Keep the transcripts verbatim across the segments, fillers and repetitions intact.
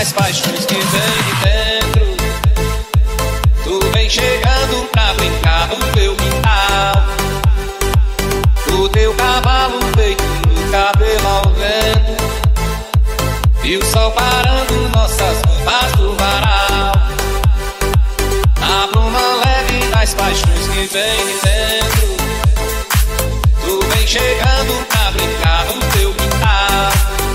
das paixões que vem de dentro. Tu vem chegando pra brincar no teu quintal. O teu cavalo feito no cabelo ao vento, e o sol parando nossas roupas do varal. A bruma leve das paixões que vem de dentro. Tu vem chegando pra brincar no teu quintal.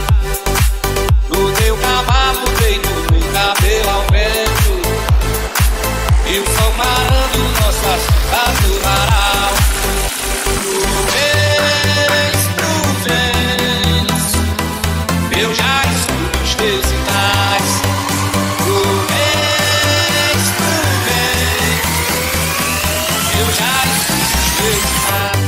O teu cavalo feito no cabelo ao vento, e o sol parando nossas roupas do varal. Tu vens, tu vens, eu já escuto os teus sinais. Tu vens, tu vens, eu já escuto os teus sinais.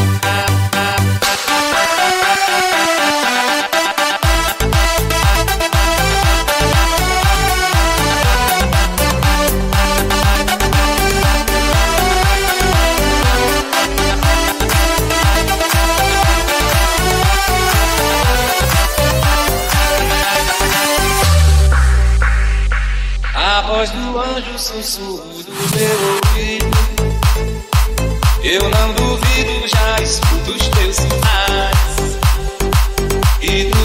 A voz do anjo sussurro do meu ouvido. Eu não duvido, já escuto os teus sinais. E tu